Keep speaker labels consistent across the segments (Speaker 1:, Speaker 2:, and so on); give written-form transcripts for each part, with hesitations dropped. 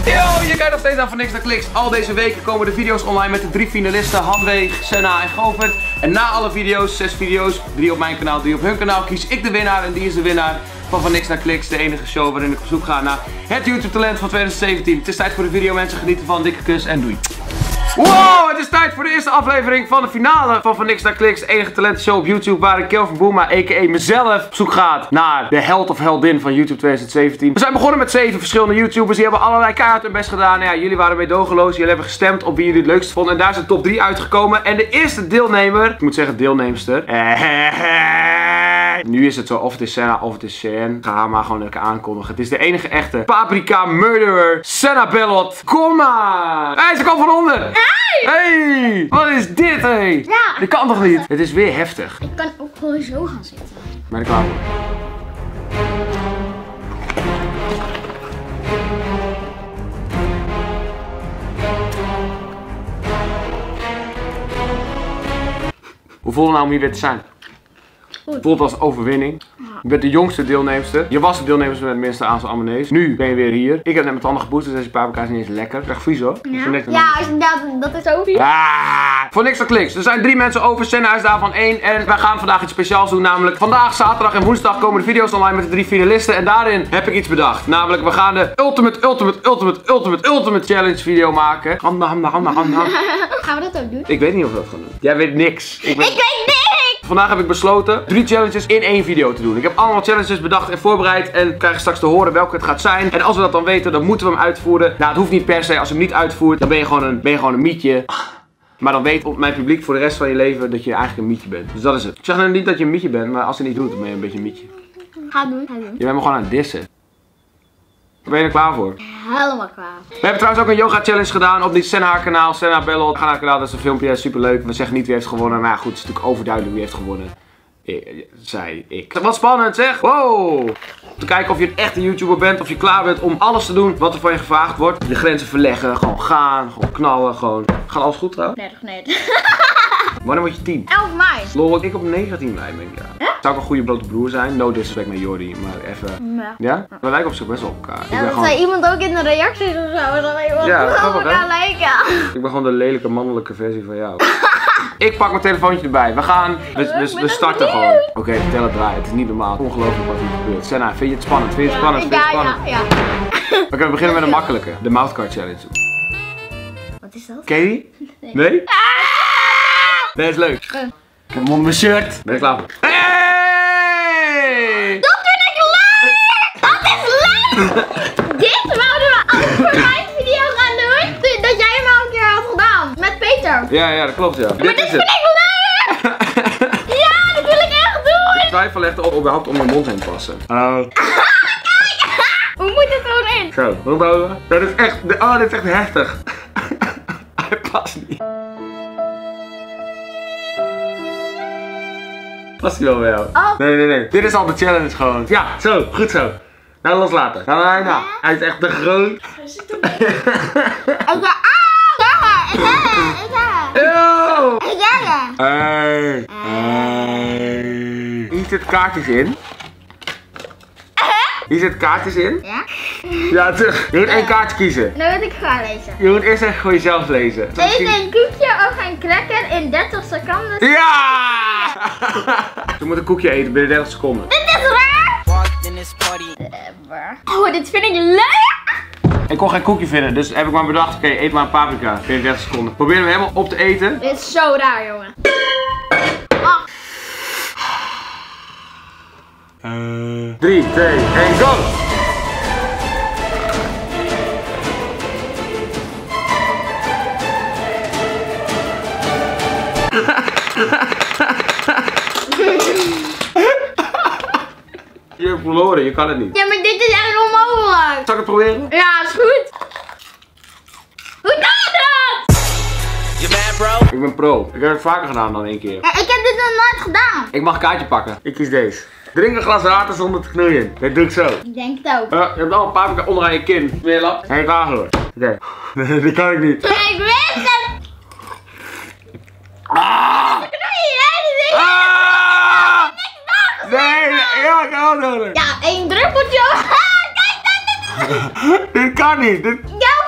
Speaker 1: Yo, je kijkt nog steeds aan Van Niks naar Kliks. Al deze weken komen de video's online met de 3 finalisten, Hanweeg, Senna en Govert. En na alle video's, 6 video's, 3 op mijn kanaal, 3 op hun kanaal, kies ik de winnaar. En die is de winnaar van Niks naar Kliks, de enige show waarin ik op zoek ga naar het YouTube talent van 2017. Het is tijd voor de video, mensen. Genieten van, dikke kus en doei. Wow, het is tijd voor de eerste aflevering van de finale van Niks naar Kliks, de enige talentenshow op YouTube waarin Kelvin Boema, a.k.a. mezelf, op zoek gaat naar de held of heldin van YouTube 2017. We zijn begonnen met 7 verschillende YouTubers, die hebben allerlei keihard hun best gedaan. Ja, jullie waren meedogenloos, jullie hebben gestemd op wie jullie het leukst vonden en daar is de top 3 uitgekomen. En de eerste deelnemer, ik moet zeggen deelnemster, nu is het zo, of het is Senna of het is Cheyenne. Ga haar maar gewoon lekker aankondigen. Het is de enige echte Paprika Murderer, Senna Bellot. Kom maar! Hé, ze komt van onder! Hey! Wat is dit, hé?
Speaker 2: Ja.
Speaker 1: Dat kan toch niet? Het is weer heftig.
Speaker 2: Ik kan ook gewoon zo gaan zitten.
Speaker 1: Ben je klaar voor? Hoe voelt het nou om hier weer te zijn?
Speaker 2: Goed.
Speaker 1: Voelt als overwinning. Je bent de jongste deelnemster. Je was de deelnemster met het minste aantal abonnees. Nu ben je weer hier. Ik heb net mijn tanden geboosterd, dus deze paprika is niet eens lekker. Echt vies hoor.
Speaker 2: Ja, dat is ook vies.
Speaker 1: Voor Niks naar Kliks. Er zijn 3 mensen over. Senna is daarvan 1. En wij gaan vandaag iets speciaals doen. Namelijk vandaag, zaterdag en woensdag komen de video's online met de 3 finalisten. En daarin heb ik iets bedacht. Namelijk we gaan de Ultimate Challenge video maken. Handa.
Speaker 2: Gaan we dat ook doen?
Speaker 1: Ik weet niet of we dat gaan doen. Jij weet niks.
Speaker 2: Ik weet niks!
Speaker 1: Vandaag heb ik besloten 3 challenges in 1 video te doen. Ik heb allemaal challenges bedacht en voorbereid en krijg straks te horen welke het gaat zijn. En als we dat dan weten, dan moeten we hem uitvoeren. Nou, het hoeft niet per se. Als je hem niet uitvoert, dan ben je gewoon een mietje. Maar dan weet mijn publiek voor de rest van je leven dat je eigenlijk een mietje bent. Dus dat is het. Ik zeg nou niet dat je een mietje bent, maar als je het niet doet, dan ben je een beetje een mietje.
Speaker 2: Ga doen.
Speaker 1: Je bent me gewoon aan het dissen. Ben je er klaar voor?
Speaker 2: Helemaal klaar.
Speaker 1: We hebben trouwens ook een yoga challenge gedaan op die Senna haar kanaal, Senna Bellot. Ga naar haar kanaal, dat is een filmpje, super leuk. We zeggen niet wie heeft gewonnen, maar ja, goed, het is natuurlijk overduidelijk wie heeft gewonnen. Ik. Wat spannend zeg! Wow! Om te kijken of je een echte YouTuber bent, of je klaar bent om alles te doen wat er van je gevraagd wordt. Je grenzen verleggen, gewoon gaan, gewoon knallen, gewoon. Gaat alles goed trouwens?
Speaker 2: Nee.
Speaker 1: Wanneer word je 10?
Speaker 2: 11 mei.
Speaker 1: Lol, ik op 19 mei ben ik, ja. Zou ik een goede blote broer zijn? No disrespect naar Jordi, maar even...
Speaker 2: Ja.
Speaker 1: Ja? We lijken op zich best wel op elkaar.
Speaker 2: Ja, dat zei iemand ook in de reacties of zo. Dat wij
Speaker 1: Ja,
Speaker 2: op elkaar lijken.
Speaker 1: Ik ben gewoon de lelijke mannelijke versie van jou. Ik pak mijn telefoontje erbij. We gaan. We starten gewoon. Oké, vertel het draai. Het is niet normaal. Ongelooflijk wat hier gebeurt. Senna, vind je het spannend? Vind je het spannend?
Speaker 2: Ja.
Speaker 1: Oké, we beginnen met een makkelijke. De mouthcard challenge.
Speaker 2: Wat is dat?
Speaker 1: Ken je die? Nee? Nee, is leuk. Ik heb hem onder mijn shirt. Ben je klaar voor? Hey!
Speaker 2: Dat vind ik leuk! Dat is leuk! Dit wouden we ook voor mijn video gaan doen. Dat jij hem al een keer had gedaan. Met Peter.
Speaker 1: Ja, dat klopt ja.
Speaker 2: Maar dit vind ik leuk! Ja, dat wil ik echt doen!
Speaker 1: Ik twijfel echt of überhaupt om mijn mond heen passen.
Speaker 2: Kijk! Hoe moet het gewoon in?
Speaker 1: Zo, hoe bouwen we? Dat is echt, dit is echt heftig. Hij past niet. Past hij wel bij jou?
Speaker 2: Oh.
Speaker 1: Nee. Dit is al de challenge gewoon. Ja, zo, goed zo. Nou, loslaten. Nou. Hij is echt te groot.
Speaker 2: Ik
Speaker 1: Hey. Hier zit kaartjes in. Hier zit kaartjes in.
Speaker 2: Ja?
Speaker 1: Ja, terug. Je moet 1 kaartje kiezen.
Speaker 2: Nu wil ik gaan lezen.
Speaker 1: Je moet eerst even voor jezelf lezen.
Speaker 2: Eet een koekje of een cracker in 30 seconden.
Speaker 1: Ja! Je moet een koekje eten binnen 30 seconden.
Speaker 2: Dit is raar! Oh, dit vind ik leuk!
Speaker 1: Ik kon geen koekje vinden, dus heb ik maar bedacht, oké, eet maar een paprika binnen 30 seconden. Probeer hem helemaal op te eten.
Speaker 2: Dit is zo raar, jongen.
Speaker 1: 3, 2, 1, go! Je hebt verloren, je kan het niet.
Speaker 2: Ja, maar dit is echt onmogelijk.
Speaker 1: Zal ik het proberen?
Speaker 2: Ja, is goed. Hoe kan je dat?
Speaker 3: You mad, bro?
Speaker 1: Ik ben pro. Ik heb het vaker gedaan dan 1 keer.
Speaker 2: Ja, ik heb dit nog nooit gedaan.
Speaker 1: Ik mag een kaartje pakken. Ik kies deze. Drink een glas water zonder te knoeien. Dat doe ik zo.
Speaker 2: Ik denk het ook.
Speaker 1: Je hebt al een paprika onderaan je kin. Meer lap? Hé, klaar hoor. Oké. Dat kan ik niet.
Speaker 2: Ik weet het.
Speaker 1: Ah! Nee, ja, ik kan het nodig.
Speaker 2: Ja, 1 druppeltje. Kijk,
Speaker 1: Dit kan niet.
Speaker 2: jouw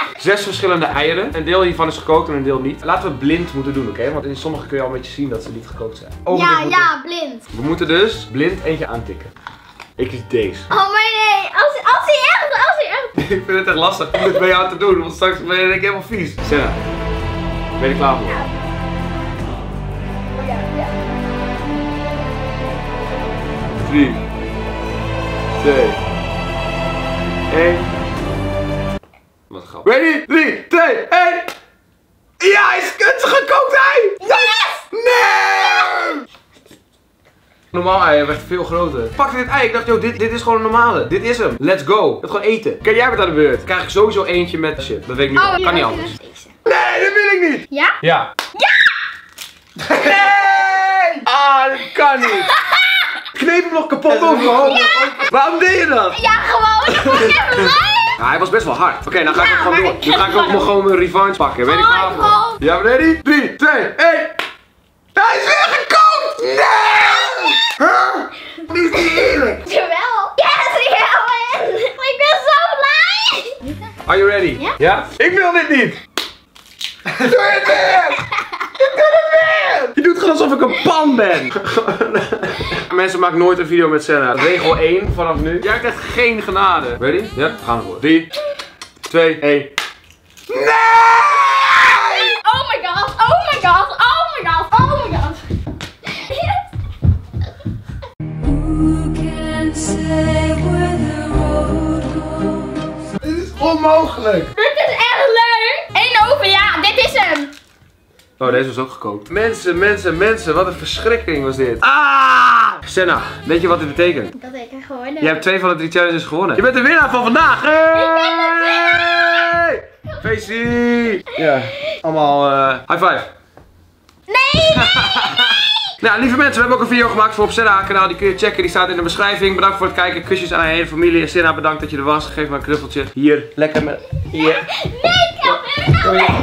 Speaker 1: 6 verschillende eieren. Een deel hiervan is gekookt en een deel niet. Laten we blind moeten doen, oké? Want in sommige kun je al een beetje zien dat ze niet gekookt zijn.
Speaker 2: Ja, blind.
Speaker 1: We moeten dus blind eentje aantikken. Ik kies deze.
Speaker 2: Oh, maar nee. Als hij echt.
Speaker 1: Ik vind het echt lastig om dit bij jou te doen, want straks ben je denk ik helemaal vies. Senna, ben je er klaar voor?
Speaker 2: Ja.
Speaker 1: 3, 2, 1. Wat grappig. Ready? 3, 2, 1. Ja, hij is gekookt ei!
Speaker 2: Yes!
Speaker 1: Nee! Normaal ei werd veel groter. Ik pakte dit ei, ik dacht, joh, dit is gewoon een normale. Dit is hem. Let's go. Dat gewoon eten. Kijk, jij bent aan de beurt. Dan krijg ik sowieso eentje met shit. Dat weet ik nu al. Kan niet anders. Nee, dat wil ik niet.
Speaker 2: Ja?
Speaker 1: Ja. Nee! Ah, dat kan niet. Kneep hem nog kapot overal. Waarom deed je dat?
Speaker 2: Ja, gewoon. Dat was even mij.
Speaker 1: Ja, hij was best wel hard. Oké, dan ga ik
Speaker 2: Ja,
Speaker 1: ook gewoon
Speaker 2: maar
Speaker 1: door.
Speaker 2: ik
Speaker 1: Nu ga ik ook nog gewoon mijn revanche pakken. Ben je klaar voor? Ja, ready? 3, 2, 1. Hij is weer gekookt! Nee! Huh? Dit is niet eerlijk.
Speaker 2: Jawel. Yes, ik wil het. Ik ben zo blij.
Speaker 1: Are you ready?
Speaker 2: Ja?
Speaker 1: Ja? Ik wil dit niet! Doe het weer! Ik doe het weer! Je doet gewoon alsof ik een pan ben! Mensen, maak nooit een video met Senna. Regel 1 vanaf nu. Jij krijgt geen genade. Ready? Ja, we gaan ervoor. 3, 2, 1. Nee!
Speaker 2: Oh my god. Oh my god. Oh my god. Oh my god.
Speaker 1: Dit is onmogelijk!
Speaker 2: Dit is echt leuk. 1 oven, ja. Dit is hem.
Speaker 1: Oh, deze was ook gekookt. Mensen, wat een verschrikking was dit. Ah! Senna, weet je wat dit betekent?
Speaker 2: Dat ik er gewonnen.
Speaker 1: Je hebt 2 van de 3 challenges gewonnen. Je bent de winnaar van vandaag! Hey! Feestie! Ja, allemaal high five.
Speaker 2: Nee.
Speaker 1: Nou, lieve mensen, we hebben ook een video gemaakt voor op Senna kanaal. Die kun je checken, die staat in de beschrijving. Bedankt voor het kijken. Kusjes aan haar hele familie. Senna, bedankt dat je er was. Geef me een knuffeltje. Hier, lekker met... Hier.
Speaker 2: Nee, ik heb